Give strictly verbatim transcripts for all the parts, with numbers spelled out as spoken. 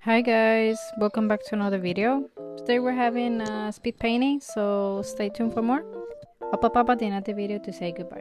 Hi guys, welcome back to another video. Today we're having uh, speed painting, so stay tuned for more. I'll pop up at the end of the video to say goodbye.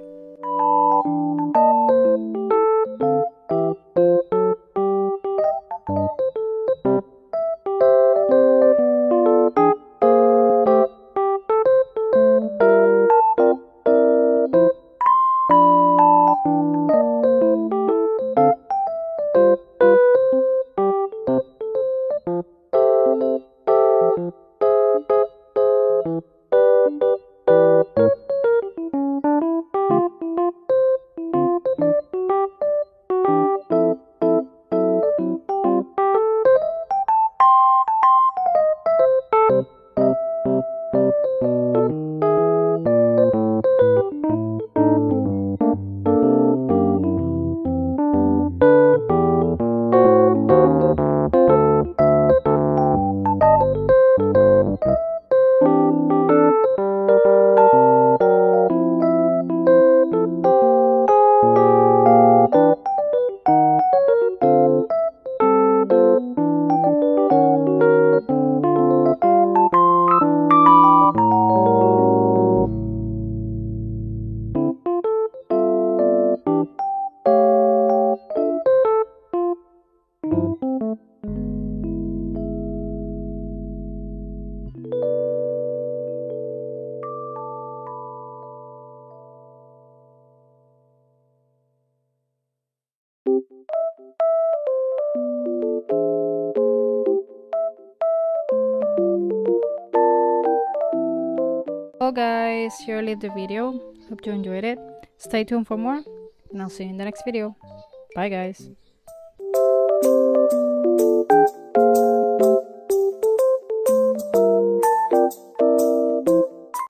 Well guys, here I leave the video. Hope you enjoyed it. Stay tuned for more, and I'll see you in the next video. Bye guys.